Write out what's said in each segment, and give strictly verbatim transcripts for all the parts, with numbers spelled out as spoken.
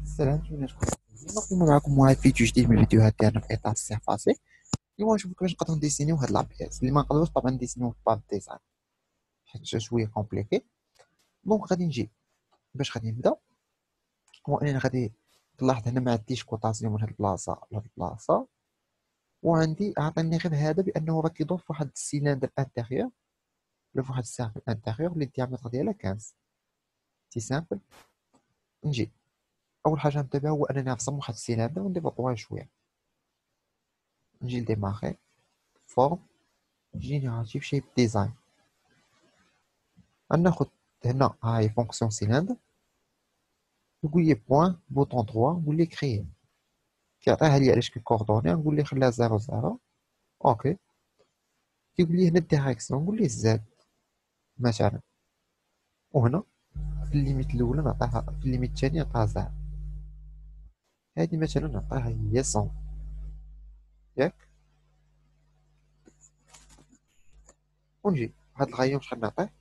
السلام عليكم. نقوم معكم واحد فيديو جديد من الفيديوهات ديالنا في اطار السي فاصي. اليوم غنشوفو كيفاش نقدرو نديسينيو هاد لابيس اللي ما نقدروش طبعا نديسينيو في باب ديزاين حيت شويه كومبليكي. دونك غادي نجي باش غادي نبدا. هو انني غادي تلاحظ هنا ما عنديش كوطاسيون من هاد البلاصه لهاد البلاصه، وعندي عطيني غير هذا بانه راه كيدور فواحد السيلندر انتيريور ولا فواحد السيركل انتيريور اللي الديامتر ديالها خمسة. سي سامبل. نجي اول حاجه نبدا بها هو انني نرسم واحد السيلندر ونديفلوبوها شويه. نجي لديماغي فورم جينيراتيف شيب ديزاين. غناخد هنا هاي فونكسيون سيلندر، نقول ليه بوان بوطون تروا نقول ليه كريي، كيعطيها لي على شكل كوردوني نقول ليه خليها زيرو زيرو. اوكي. كيقول لي هنا الديريكسيون نقول ليه زاد مثلا، وهنا في الليميت الاولى نعطيها، في الليميت الثاني نعطيها زيرو. هادي مثلا نعطيها هي مية ياك. ونجي هاد الغيوم شحال نعطيه،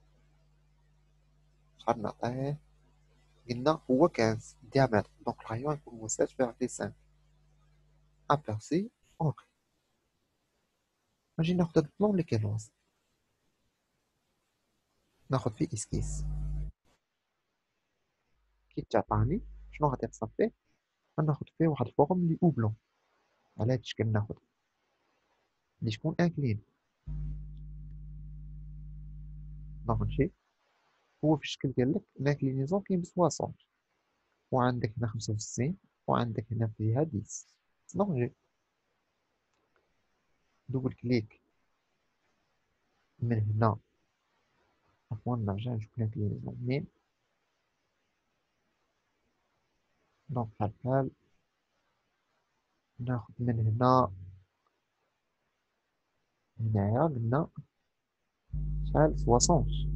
شحال نعطيه قلنا هو خمسة ديامتر، دونك الغيوم يكون هو سبعة فاصلة خمسة ابيرسي. اوكي. نجي ناخد هاد البلون اللي كاين الوسط، ناخد فيه اسكيس. كي تعطاني شنو غادي نرسم فيه، غناخد فيه واحد الفورم اللي اوبلون على هاد الشكل، ناخد اللي تكون انكلين. دونك نمشي هو في الشكل ديالك لانكلينيزون كاين بسبعين، وعندك هنا خمسة وستين، وعندك هنا فيها عشرة. دونك نجي دوبل كليك من هنا، عفوا نرجع نشوف لانكلينيزون منين. دونك بحال بحال ناخد من هنا هنايا قلنا شحال سبعين،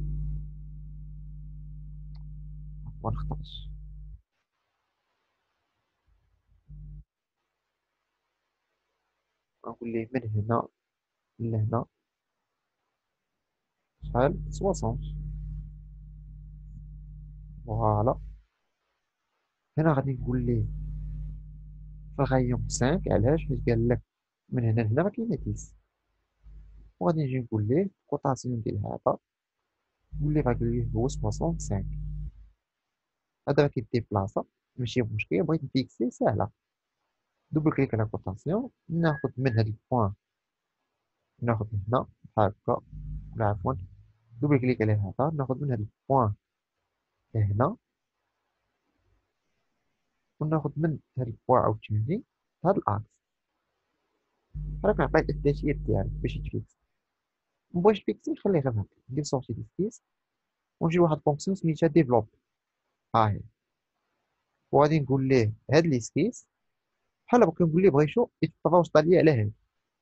عفوا خطأت. نقول ليه من هنا لهنا شحال سبعين. فوالا. هنا غادي نقول ليه فغيوم خمسة، علاش؟ حيت قال لك من هنا لهنا ما كاينه عشرة. وغادي نجي نقول ليه كوطاسيون ديال هذا، نقول ليه غادي ليه هو خمسة وستين. هذا راه كيدي بلاصه ماشي مشكل، بغيت نفيكسي ساهله. دوبل كليك على كوطاسيون، ناخد من هاد البوان ناخد هنا بحال هكا، ولا عفوا دوبل كليك على هذا، ناخد من هاد البوان لهنا، وناخد من هاد البوان عاوتاني هاد الاكس. راك عطيت التأشير ديالك باش يتفيكس. مبغيتش تفيكسي خليه غير هكا، ندير سورتي ديسكيس ونجي لواحد فونكسيون سميتها ديفلوب. ها هي. وغادي نقول ليه هاد ليسكيس بحال بغا كنقول ليه بغيتو يتبروسطا ليا على هاد،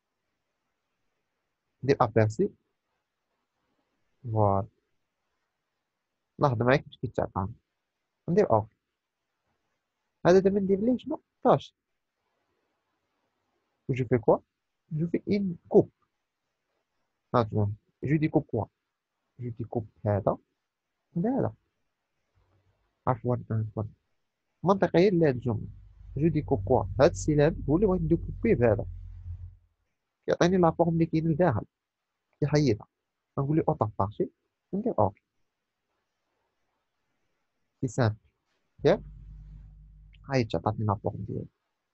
ندير ابيرسي. فوالا. لاحظ معايا كيفاش كيتعطى. ندير اوكي. هذا دابا ندير ليه شنو طاش. و جو في كوا، جو في ان كوب. ها تشوف جو ديكوب كوا، جو ديكوب هذا بهذا. عفوا عفوا منطقيا لهاد الجملة، جو ديكوب كوا هاد السيلاب هو اللي بغيت نديكوبيه بهذا، كيعطيني لا فورم اللي كاين لداخل كيحيدها. نقول له اوطو بارتي وندير اوكي. سي سامبل ياك. هاي عطاتني لا فورم ديالي.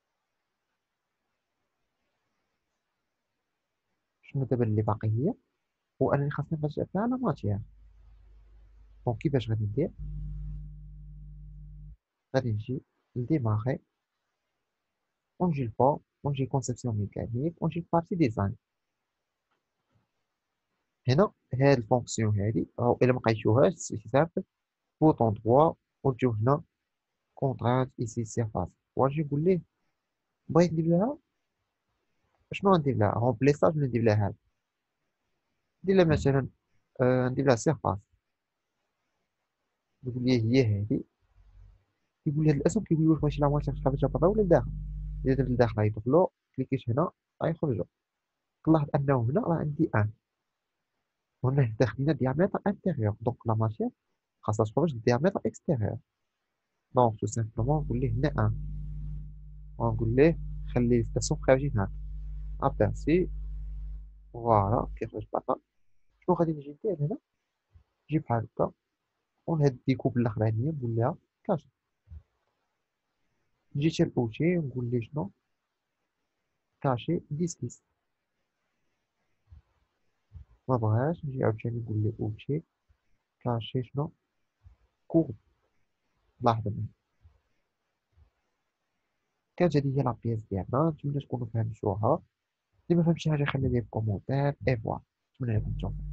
شنو دابا اللي باقي هي هو انني خاصني نرجع فيها لا ماتيير. دونك كيفاش غادي ندير؟ غادي نجي لديماغي، ونجي لفوق، ونجي كونسيبسيون ميكانيك، ونجي لبارتي ديزاين. هنا هاد الفونكسيون هادي راهو الا ملقيتوهاش سي سامبل بوطون تروا، وتجيو هنا كونترانت ايسي سيرفاس، ونجي نقول ليه بغيت ندير لها شنو، غندير لها رومبليساج ولا ندير لها هاد، ندير لها مثلا آه ندير لها سيرفاس. يقول لي هي هادي، كيقول لي هاد الاسم، كيقول لي واش بغيتي لا ماتير تحبسها برا ولا لداخل. اذا درت لداخل غيدخلو، كليكيت هنا غيخرجو. تلاحظ انه هنا راه عندي ان، وهنا داخلنا ديامتر انتيريور، دونك لا ماتير خاصها تخرج ديامتر اكستيريور. دونك تو سامبلومون نقول ليه هنا ان، ونقول ليه خلي الستاسيون خارجين هاكا اباسي. فوالا كيفاش بقى. شنو غادي نجي ندير هنا؟ نجي بحال هكا ونهد الديكوب الاخرانيه نقول لها كاش. نجي حتى الاوتي نقول ليه شنو؟ كاشي ديسكيس. ما بغاش نجي عاوتاني نقول ليه اوتي كاشي شنو؟ كود. لاحظ معايا. كانت هذه هي لابيس ديالنا، نتمنى تكونوا فهمتوها. اللي ما فهمتش حاجه خلي لي في كومونتير اي فوالا. نتمنى لكم التوفيق.